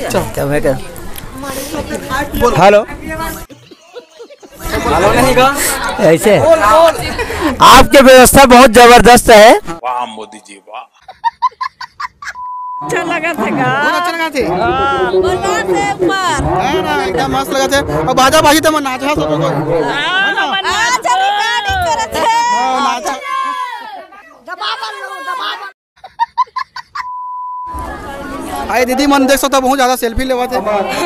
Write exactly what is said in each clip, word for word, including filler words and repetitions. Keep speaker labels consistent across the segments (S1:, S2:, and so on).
S1: क्या मैं कर हेलो हेलो नहीं का ऐसे आपकी व्यवस्था बहुत जबरदस्त है।
S2: वाह मोदी जी वाह।
S3: अच्छा लगा था का
S4: अच्छा लगा थे
S3: बना से ऊपर
S4: है ना एकदम मस्त लगा थे और बाजा बाजी तो मन नाच है सब कोई
S3: हां अच्छा रिकॉर्डिंग करत है
S4: हां नाच
S3: दबावन लो दबावन।
S4: आए दीदी मन देख सकता बहुत ज्यादा सेल्फी लेवा थे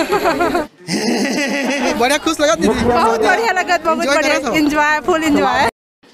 S4: बढ़िया खुश लगा दीदी
S3: बहुत बढ़िया लगा बहुत बढ़िया एंजॉय फुल एंजॉय।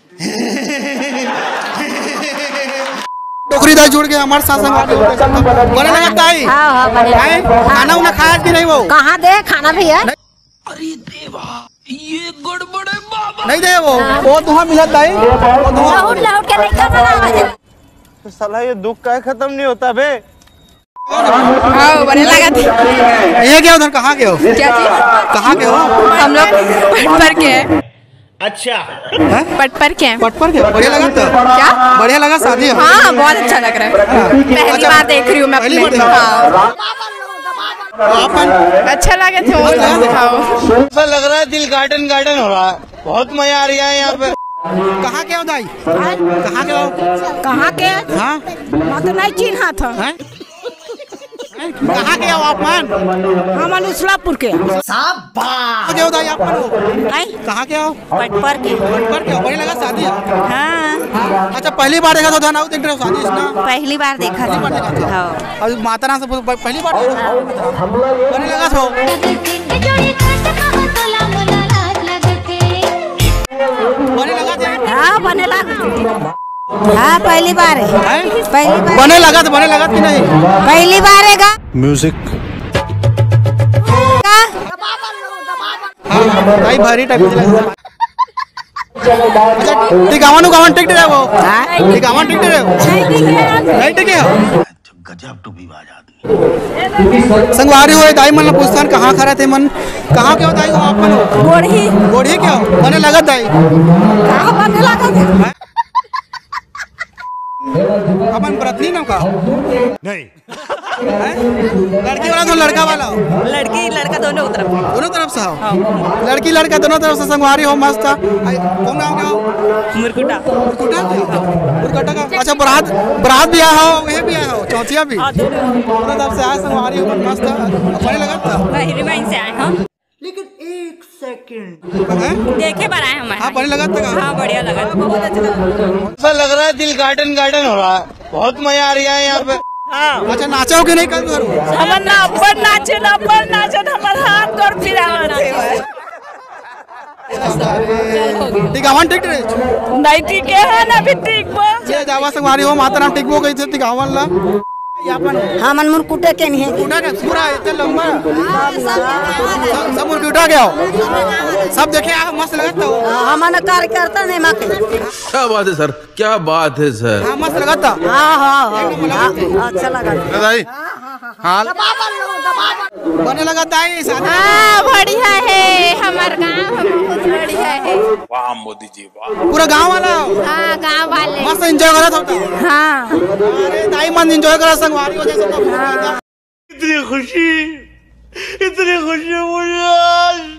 S4: टोकरी दाई जुड़ के हमारे साथ संग बने लगता है।
S3: हां हां बने
S4: खाना उन्हें खाया कि नहीं वो
S3: कहां दे खाना भी है।
S2: अरे देवा ये गड़बड़ है बाबा।
S4: नहीं दे वो वो तुहा मिलत दाई
S3: लाउड लाउड के नहीं करना आवाज
S5: तो साला ये दुख का खत्म नहीं होता बे।
S3: हां बने लगा थी
S4: ये क्या उधर कहां के हो
S3: क्या चीज
S4: कहां के हो
S3: हम लोग पटपर के हैं।
S5: अच्छा
S3: पटपर के हैं
S4: पटपर के बढ़िया लगा तो
S3: क्या
S4: बढ़िया लगा शादी
S3: हाँ बहुत अच्छा लग रहा है पहली बार देख रही हूँ मैं अपने हाँ अच्छा लगे थे और
S5: ऐसा लग रहा है दिल गार्डन गार्डन हो रहा है। बहुत मजा आ रहा है यहाँ पे।
S4: कहाँ के हो दाई कहाँ के हो
S3: कहाँ के
S4: हाँ
S3: मैं तो नहीं चिन्हा था
S4: कहाँ के हो आप मान
S3: हम अनुसलापुर के
S4: कहाँ के हो दाई आप मान कहाँ के हो
S3: पटपर के
S4: पटपर के हो बढ़िया लगा शादी
S3: हाँ
S4: अच्छा पहली बार देखा तो ध्यान देख रहे हो शादी इसना
S3: पहली बार देखा था हाँ
S4: अभी माता राम से पहली बार बढ़िया लगा तो बढ़िया लगा थे
S3: हाँ बने लगा हाँ पहली बार है पहली बार
S4: बने लगा तो बने लगा कि नहीं
S3: पहली बार है का
S5: म्यूजिक
S4: भाई भारी टाइप की लगा अच्छा टिकावन गावन टिकट है वो टिकावन टिकट है नहीं टिके हो
S2: गजब टू विवाद आदमी।
S4: संगवारी हुए दाई मन पूछतान कहाँ खड़ा थे मन कहाँ के हो दाई हो अपन हो
S3: गोढ़ी
S4: गोढ़ी क्या हो बने लगा दाई
S3: कहाँ बने लगा
S4: अपन ब्रतनी ना का
S5: नहीं
S4: लड़की वाला तो लड़का वाला हो
S3: लड़की लड़का दोनों तरफ
S4: दोनों तरफ से हो लड़की लड़का दोनों तरफ से संगवारी हो मस्त कौन नाम क्या हो
S3: मुरकुटा
S4: मुरकुटा मुरकुटा का अच्छा बरात बरात भी आया हो ये भी आया हो चौथिया भी दोनों तरफ से आया संगवारी हो मस्त बढ़िया लगा था
S3: बहिरीमाइन से आए हम
S4: लेकिन एक सेकंड
S3: देखे बार आए हमारे
S4: हाँ बढ़िया लगा था
S3: हाँ बढ़िया लगा बहुत अच्छा लगा
S5: ऐसा लग रहा है दिल गार्डन गार्डन हो रहा है। बहुत मजा आ रहा है यहाँ पे।
S3: हाँ
S4: अच्छा नाचा कि नहीं कल घर
S3: हमर ना अपन नाचे ना अपन नाचे हमर हाथ कर फिरावत है
S4: टिकावन टिकट
S3: नहीं ठीक है ना भी ठीक बा
S4: ये जावा संगवारी हो माता राम टिकबो गई थे टिकावन ला यापन
S3: हमन मुरकुटे के नहीं है
S4: उठा के पूरा इतना लंबा सब मुरकुटा गया हो सब देखे आ मस्त लगता हो
S3: हमन कार्यकर्ता नहीं माके
S2: क्या बात है सर क्या बात है सर।
S4: हाँ मस्त लगता
S3: हाँ हाँ अच्छा लगा
S4: दाई हाल बने लगा दाई शादी
S3: हाँ बढ़िया है हमार गांव बहुत बढ़िया है
S2: वाह मोदी जी वाह।
S4: पूरा गांव वाला हो
S3: हाँ गांव वाले
S4: मस्त एंजॉय करत होता
S3: हाँ
S4: अरे दाई मन एंजॉय करा संगवारी हो जैसे तो
S5: इतनी खुशी इतनी खुशी मुझे आज